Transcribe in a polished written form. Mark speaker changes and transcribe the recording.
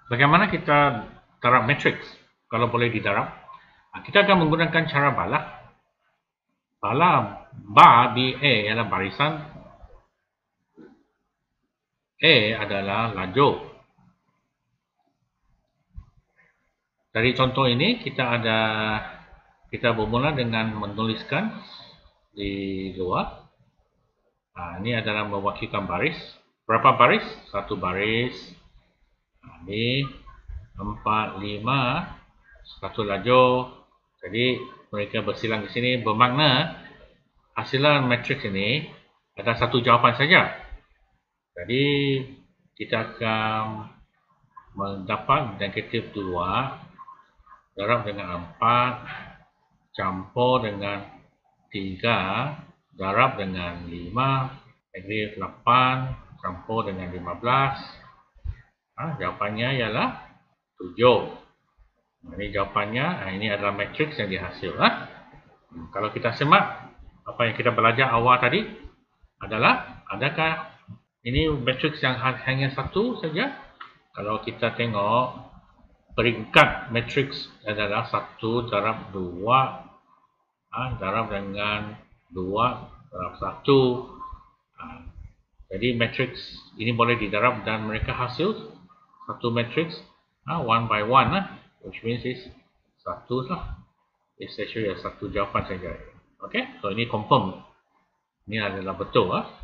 Speaker 1: Bagaimana kita darab matriks kalau boleh didarab? Kita akan menggunakan cara bala. Bala bar BA ialah barisan, A adalah lajur. Dari contoh ini kita bermula dengan menuliskan di luar. Ini adalah mewakilkan baris. Berapa baris? Satu baris. Ini 4, 5, satu lajur. Jadi mereka bersilang di sini bermakna hasilan matriks ini ada satu jawapan saja. Jadi kita akan mendapat negatif 2 darab dengan 4 campur dengan 3 darab dengan 5 negatif 8 campur dengan 15. Jawapannya ialah 7. Ini jawapannya. Ini adalah matriks yang dihasil. Kalau kita semak apa yang kita belajar awal tadi adalah, adakah ini matriks yang hanya satu saja? Kalau kita tengok peringkat matriks adalah 1 darab 2 darab dengan 2 darab 1. Jadi matriks ini boleh didarab dan mereka hasil satu matriks 1 by 1 which means is 1 lah. It's actually satu jawapan saja. Okay, so ini confirm. Ini adalah betul.